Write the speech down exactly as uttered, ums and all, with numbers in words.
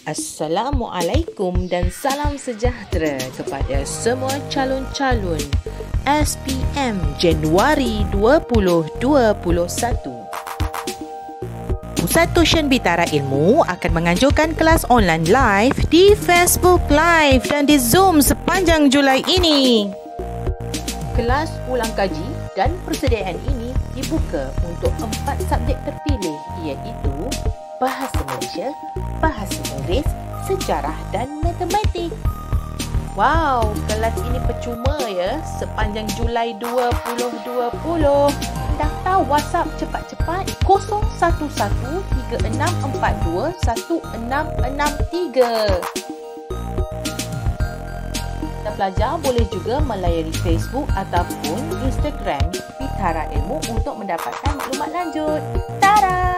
Assalamualaikum dan salam sejahtera kepada semua calon-calon S P M Januari dua ribu dua puluh satu. Pusat Tuition Bitara Ilmu akan menganjurkan kelas online live di Facebook Live dan di Zoom sepanjang Julai ini. Kelas ulang kaji dan persediaan ini dibuka untuk empat subjek terpilih iaitu Bahasa Malaysia, Bahasa Inggeris, Sejarah dan Matematik. Wow, kelas ini percuma ya sepanjang Julai dua ribu dua puluh. Daftar WhatsApp cepat-cepat kosong satu satu tiga enam empat dua satu enam enam tiga. Kita pelajar boleh juga melayari Facebook ataupun Instagram Bitara Ilmu untuk mendapatkan maklumat lanjut. Tada!